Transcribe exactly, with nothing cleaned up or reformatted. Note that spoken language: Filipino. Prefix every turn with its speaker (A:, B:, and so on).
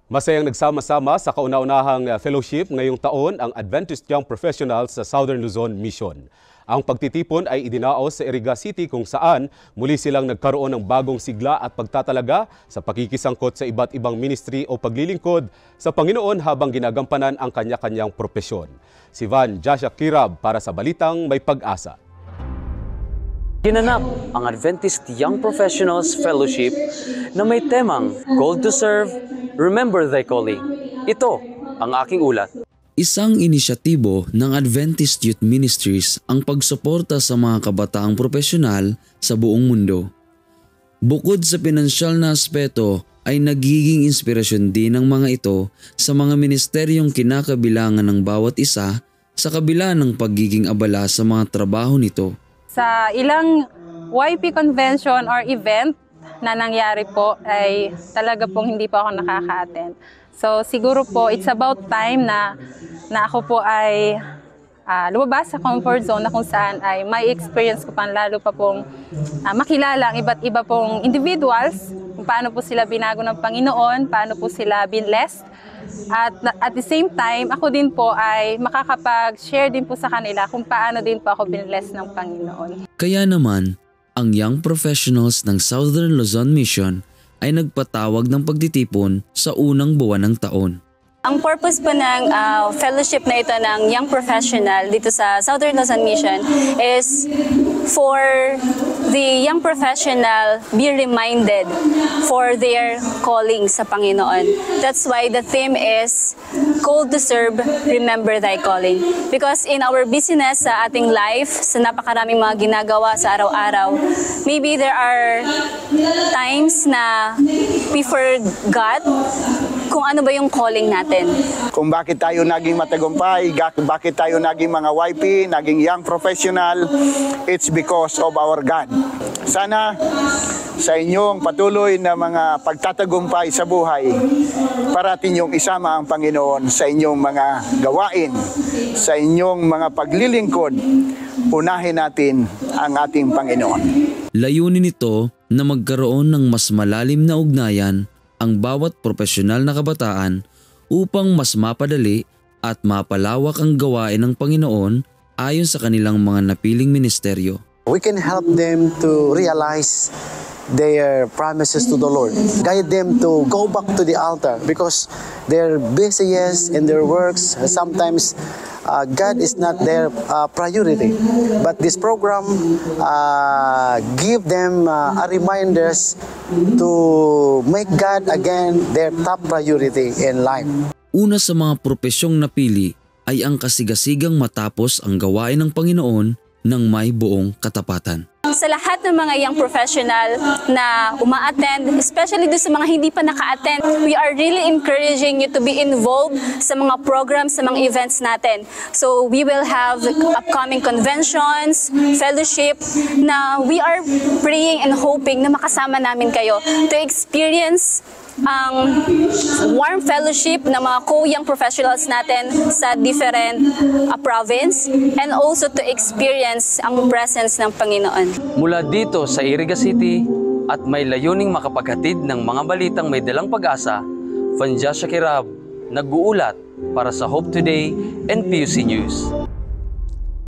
A: Masayang nagsama-sama sa kauna-unahang fellowship ngayong taon ang Adventist Young Professionals sa Southern Luzon Mission. Ang pagtitipon ay idinaos sa Iriga City kung saan muli silang nagkaroon ng bagong sigla at pagtatalaga sa pakikisangkot sa iba't ibang ministry o paglilingkod sa Panginoon habang ginagampanan ang kanya-kanyang propesyon. Si Van Joshua Kirab para sa Balitang May Pag-asa.
B: Ginanap ang Adventist Young Professionals Fellowship na may temang Called to Serve, Remember Thy Calling. Ito ang aking ulat.
C: Isang inisyatibo ng Adventist Youth Ministries ang pagsuporta sa mga kabataang profesional sa buong mundo. Bukod sa pinansyal na aspeto ay nagiging inspirasyon din ng mga ito sa mga ministeryong kinakabilangan ng bawat isa sa kabila ng pagiging abala sa mga trabaho nito.
D: Sa ilang Y P convention or event na nangyari po ay talaga pong hindi pa ako nakaka-attend. So siguro po it's about time na, na ako po ay uh, lumabas sa comfort zone na kung saan ay may experience ko pa lalo pa pong uh, makilala ang iba't iba pong individuals, kung paano po sila binago ng Panginoon, paano po sila binlessed. At at the same time, ako din po ay makakapag-share din po sa kanila kung paano din po ako binless ng Panginoon.
C: Kaya naman, ang Young Professionals ng Southern Luzon Mission ay nagpatawag ng pagtitipon sa unang buwan ng taon.
E: Ang purpose po ng uh, fellowship na ito ng Young Professional dito sa Southern Luzon Mission is for the young professional be reminded for their calling sa Panginoon. That's why the theme is Called to Serve, Remember Thy Calling. Because in our business, sa ating life, sa napakaraming mga ginagawa sa araw-araw, maybe there are times na we forgot kung ano ba yung calling natin.
F: Kung bakit tayo naging matagumpay, bakit tayo naging mga Y P, naging young professional, it's because of our God. Sana sa inyong patuloy na mga pagtatagumpay sa buhay, parating yung isama ang Panginoon sa inyong mga gawain, sa inyong mga paglilingkod, unahin natin ang ating Panginoon.
C: Layunin nito na magkaroon ng mas malalim na ugnayan ang bawat profesional na kabataan upang mas mapadali at mapalawak ang gawain ng Panginoon ayon sa kanilang mga napiling ministeryo.
G: We can help them to realize their promises to the Lord. Guide them to go back to the altar because their busiest in their works, sometimes uh, God is not their uh, priority. But this program uh, give them uh, a reminders to make God again their top priority in life.
C: Una sa mga propesyong napili ay ang kasigasigang matapos ang gawain ng Panginoon ng may buong katapatan.
E: Sa lahat ng mga young professional na uma-attend, especially doon sa mga hindi pa naka-attend, we are really encouraging you to be involved sa mga programs, sa mga events natin. So we will have upcoming conventions, fellowship, na we are praying and hoping na makasama namin kayo to experience ang warm fellowship ng mga co-young professionals natin sa different uh, province and also to experience ang presence ng Panginoon.
B: Mula dito sa Iriga City at may layuning makapaghatid ng mga balitang may dalang pag-asa, Van Joshua Kirab, nag-uulat para sa Hope Today and P U C News.